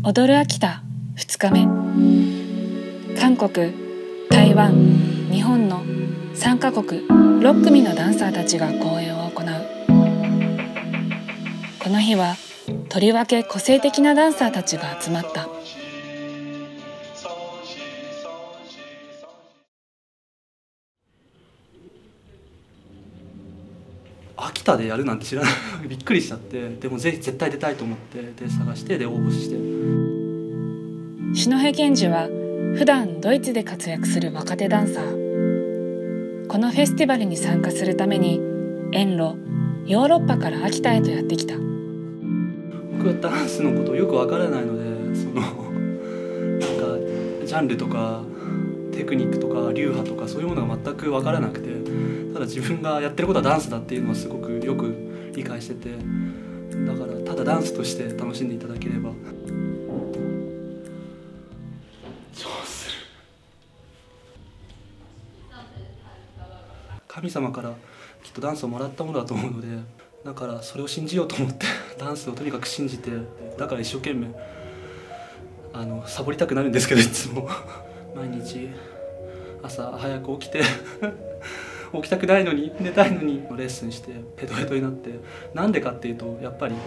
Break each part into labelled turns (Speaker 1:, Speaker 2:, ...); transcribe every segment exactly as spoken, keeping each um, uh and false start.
Speaker 1: 踊る秋田ふつかめ、韓国、台湾、日本のさんカ国ろっ組のダンサーたちが公演を行う。この日はとりわけ個性的なダンサーたちが集まった。
Speaker 2: 秋田でやるなんて知らないびっくりしちゃって、でもぜひ絶対出たいと思ってで探してで応募して。
Speaker 1: 篠辺健二は普段ドイツで活躍する若手ダンサー。このフェスティバルに参加するために遠路ヨーロッパから秋田へとやってきた。
Speaker 2: 僕はダンスのことをよくわからないので、そのなんかジャンルとかテクニックとか流派とかそういうものが全く分からなくて、ただ自分がやってることはダンスだっていうのはすごくよく理解してて、だからただダンスとして楽しんでいただければ。神様からきっとダンスをもらったものだと思うので、だからそれを信じようと思ってダンスをとにかく信じて、だから一生懸命あのサボりたくなるんですけど、いつも毎日朝早く起きて起きたくないのに寝たいのにレッスンしてヘトヘトになって、なんでかっていうとやっぱり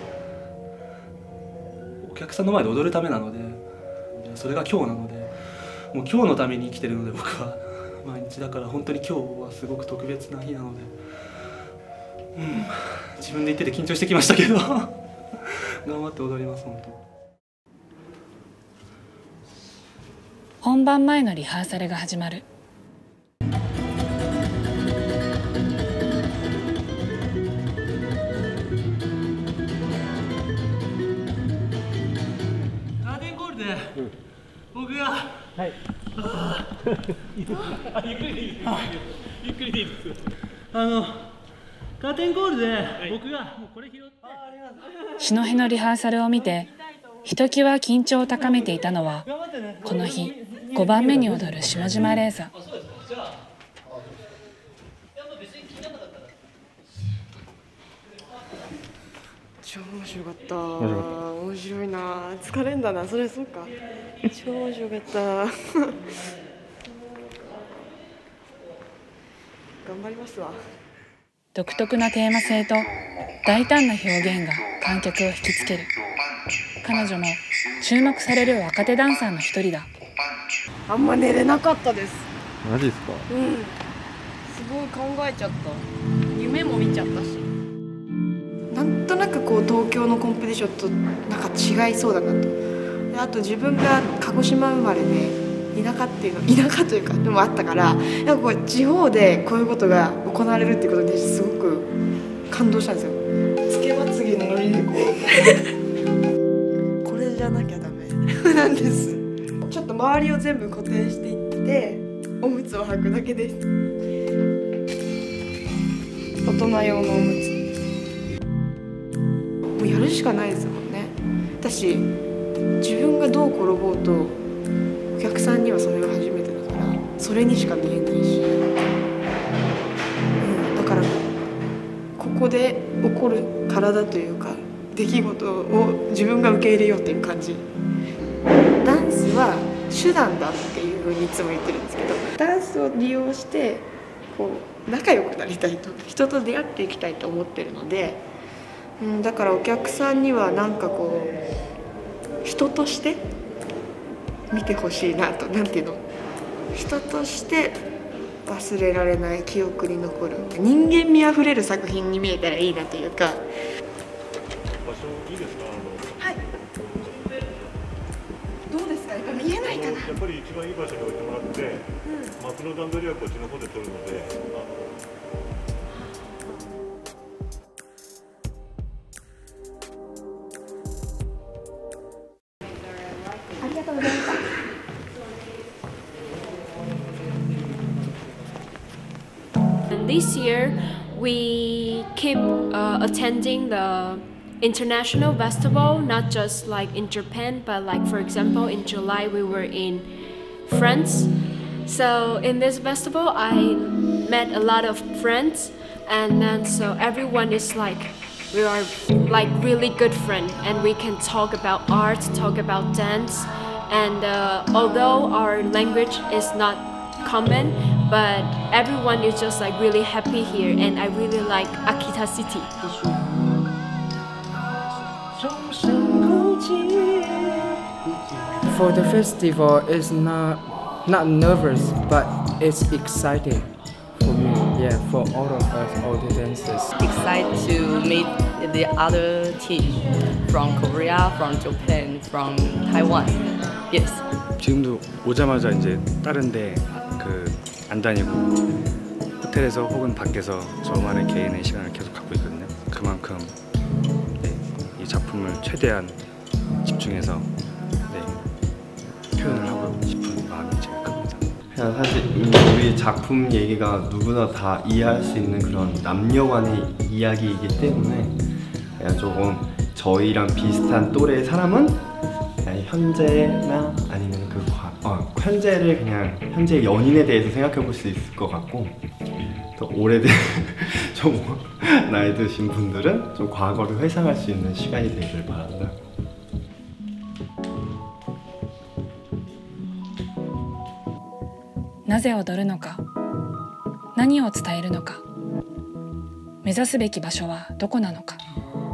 Speaker 2: お客さんの前で踊るためなので、それが今日なので、もう今日のために生きてるので僕は毎日。だから本当に今日はすごく特別な日なので、うん、自分で言ってて緊張してきましたけど頑張って踊ります。本当。
Speaker 1: 本番前のリハーサルが始まる。
Speaker 2: ガーデンゴールで、うん、僕が、はい、あゆっくりでいいです。ゆっくりでいいです。あのガーデンゴールで僕がもうこれ拾って、
Speaker 1: 篠辺のリハーサルを見てひときわ緊張を高めていたのは、この日ごばんめに踊る下島玲沙。
Speaker 3: 超面白かった。面白いな。疲れんだな。それそうか。超面白かった。頑張りますわ。
Speaker 1: 独特なテーマ性と大胆な表現が観客を引きつける。彼女も注目される若手ダンサーの一人だ。
Speaker 3: あんま寝れなかったです。
Speaker 4: マジですか？
Speaker 3: うん。すごい考えちゃった。夢も見ちゃったし。なんとなくこう東京のコンペティションとなんか違いそうだなと。であと自分が鹿児島生まれで田舎っていうの田舎というかでもあったから、なんかこう地方でこういうことが行われるっていうことですごく感動したんですよ。つけまつげのノリでこうこれじゃなきゃダメなんです。ちょっと周りを全部固定していっておむつを履くだけです。大人用のおむつもうやるしかないですもんね。私自分がどう転ぼうとお客さんにはそれが初めてだからそれにしか見えないし、うん、だからここで起こる体というか出来事を自分が受け入れようっていう感じ。ダンスは手段だっていうふうにいつも言ってるんですけど、ダンスを利用してこう仲良くなりたいと、人と出会っていきたいと思ってるので、うん、だからお客さんにはなんかこう人として見てほしいなと、なんていうの、人として忘れられない記憶に残る人間味あふれる作品に見えたらいいなというか。場所
Speaker 5: いいですか？
Speaker 3: はい。どうですか？やっぱ見えないかな。や
Speaker 5: っぱり一番いい場所に置いてもらって、うん、幕の段取りはこっちの方で取るので。
Speaker 3: ありがとうございました。
Speaker 6: And this year, we keep uh, attending the international festival, not just like in Japan, but like for example, in July we were in France. So in this festival, I met a lot of friends, and then so everyone is like we are like really good friends, and we can talk about art, talk about dance, and uh, although our language is not common, but everyone is just like really happy here, and I really like Akita City.
Speaker 4: For the festival, it's not not nervous, but it's exciting for me. Yeah, for all of us, all the dancers.
Speaker 7: Excited to meet the other team from Korea, from Japan, from Taiwan. Yes.
Speaker 8: 지금도 오자마자 이제 다른데 그 안 다니고 호텔에서 혹은 밖에서 저만의 개인의 시간을 계속 갖고 있거든요. 그만큼 네, 이 작품을 최대한 집중해서 네, 표현을 하고 싶은 마음이 제일 큽니다.
Speaker 9: 그냥 사실 우리 작품 얘기가 누구나 다 이해할 수 있는 그런 남녀 간의 이야기이기 때문에 그냥 조금 저희랑 비슷한 또래의 사람은 그냥 현재나 아니면 그 과, 어, 현재를 그냥 현재 연인에 대해서 생각해 볼 수 있을 것 같고, 더 오래된 좀 나이 드신 분들은 좀 과거를 회상할 수 있는 시간이 되길 바랍니다.
Speaker 1: なぜ踊るのか、何を伝えるのか、目指すべき場所はどこなのか、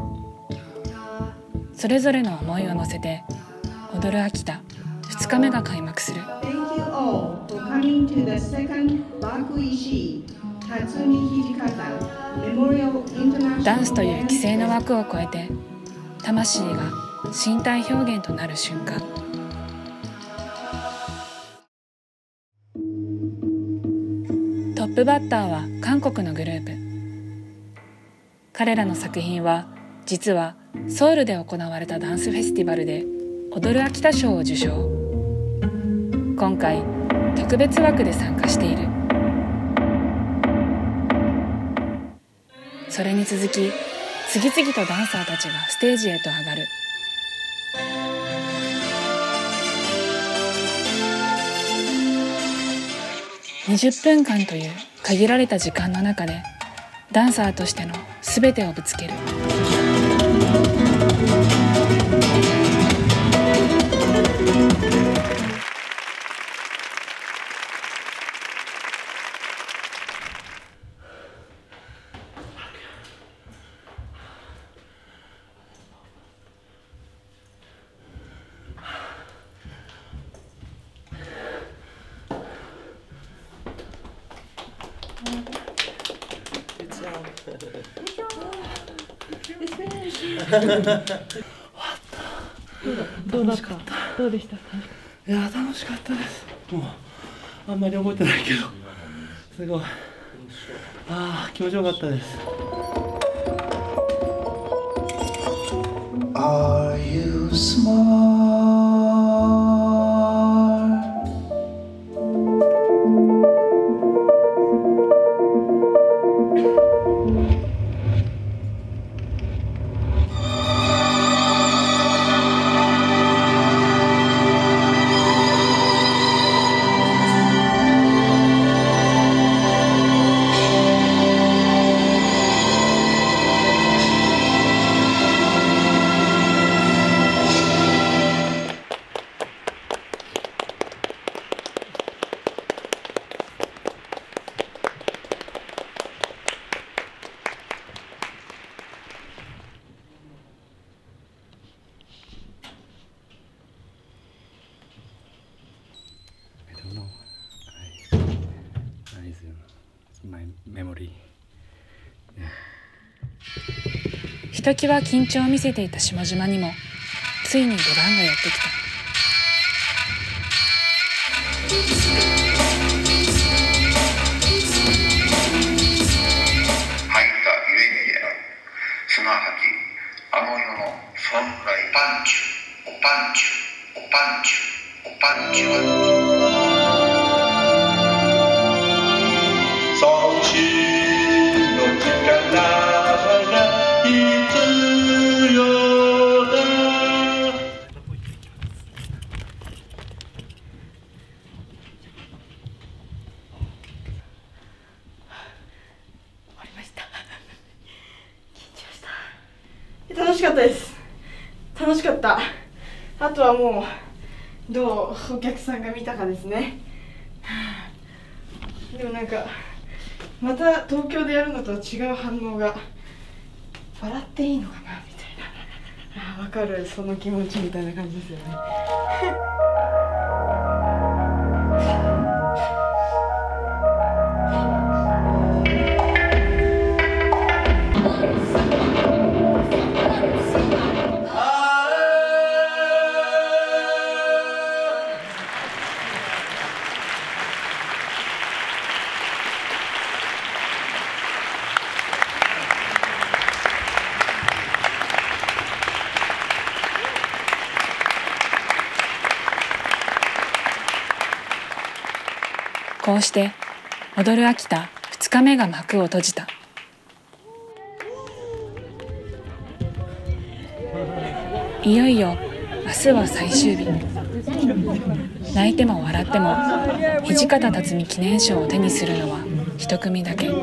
Speaker 1: それぞれの思いを乗せて踊る秋田ふつかめが開幕する。
Speaker 10: Thank you all for coming to the second Bakuishi Tatsumi Hijikata Memorial International
Speaker 1: ダンスという既成の枠を超えて魂が身体表現となる瞬間。トップバッターは韓国のグループ。彼らの作品は実はソウルで行われたダンスフェスティバルで踊る秋田賞を受賞。今回特別枠で参加している。それに続き次々とダンサーたちがステージへと上がる。にじゅっぷんかんという限られた時間の中でダンサーとしてのすべてをぶつける。
Speaker 2: どうだった？どうでしたか？いや楽しかったです。もうあんまり覚えてないけど、すごい。ああ気持ちよかったです。Are you smart? ひときわ緊張を見せていた下島にもついに出番がやってきた。
Speaker 11: 入ったゆえにである。すなわちあの世の存在パンチュおパンチュおパンチュおパンチュは送信の力が必要だ。
Speaker 3: しかったです。楽しかった。あとはもうどうお客さんが見たかですね。でもなんかまた東京でやるのとは違う反応が、笑っていいのかなみたいな、あ、分かる、その気持ちみたいな感じですよね。
Speaker 1: こうして踊る秋田ふつかめが幕を閉じた。いよいよ明日は最終日。泣いても笑っても土方辰巳記念賞を手にするのは一組だけ。